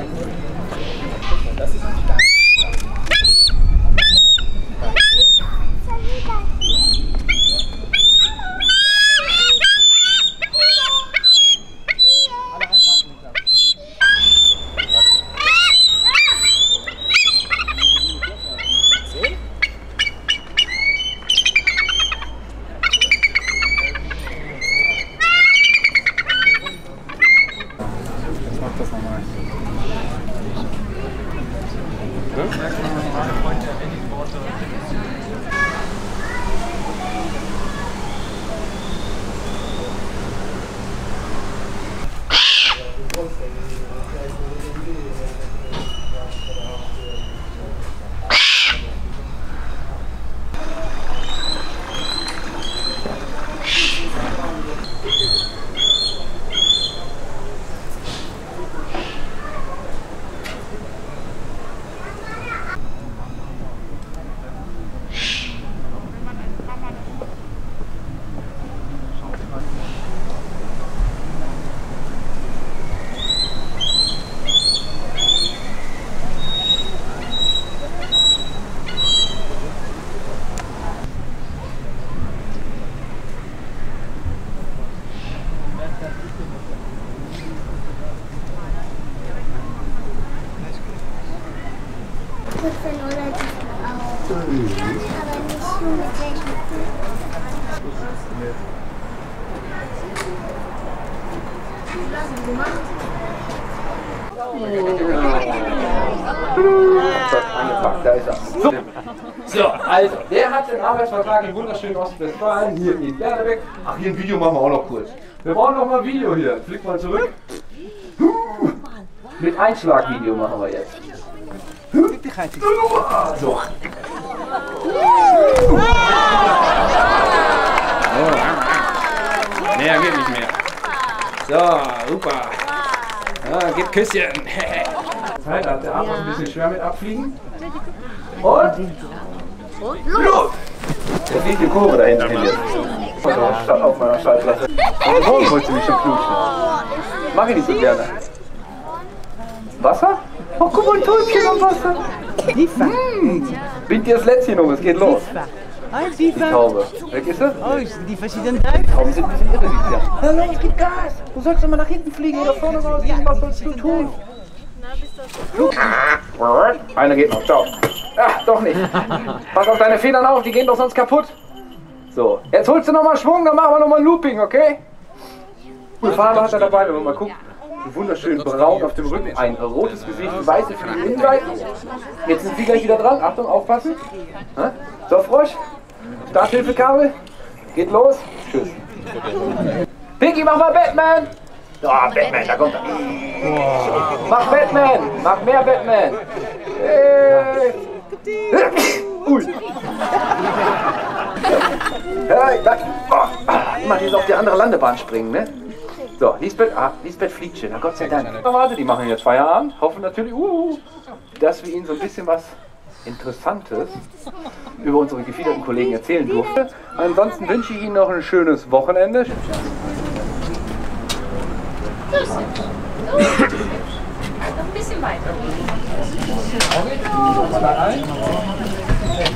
Das ist ein Stein. Das nochmal. Aber nicht so mit welchem. Angepackt, da ist er. So, also, der hat den Arbeitsvertrag in wunderschönen Ostwestfalen, hier in Bernbeck. Ach, hier ein Video machen wir auch noch kurz. Wir brauchen noch mal ein Video hier. Flick mal zurück. Mit Einschlagvideo machen wir jetzt. So. Mehr geht nicht mehr. So, super. Ja, gib Küsschen. Zeit hat der Arm noch ein bisschen schwer mit abfliegen. Und? Los! Jetzt liegt die Kurve da hinten jetzt. Statt auf meiner Schallplatte. Warum wolltest du mich schon knutschen? Mach ich nicht so gerne. Wasser? Oh, guck mal, ein Täubchen am Wasser. Bind dir das Lätzchen um, es geht los. Die Taube. Weg ist sie? Oh, die verschiedenen Tauben. Tauben sind ein bisschen irre dieses Jahr. Na los, gib Gas! Du sollst doch mal nach hinten fliegen oder vorne raus. Was sollst du tun? Einer geht noch, ciao. Ach, doch nicht. Pass auf deine Federn auf, die gehen doch sonst kaputt. So, jetzt holst du nochmal Schwung, dann machen wir nochmal Looping, okay? Cool, Farbe hat er dabei, wenn man mal guckt. Wunderschön braun auf dem Rücken, ein rotes Gesicht, weiße für die Innenseiten. Jetzt sind Sie gleich wieder dran, Achtung, aufpassen. So, Frosch, Starthilfekabel, geht los, tschüss. Pinky, mach mal Batman! Oh, Batman, da kommt er. Mach Batman, mach mehr Batman. Hey. Ui. Hey, immer jetzt auf die andere Landebahn springen, ne? So, Lisbeth fliegt schön, na Gott sei Dank. Warte, die machen jetzt Feierabend, hoffen natürlich, dass wir ihnen so ein bisschen was Interessantes über unsere gefiederten Kollegen erzählen durften. Ansonsten wünsche ich Ihnen noch ein schönes Wochenende. Noch ein bisschen weiter.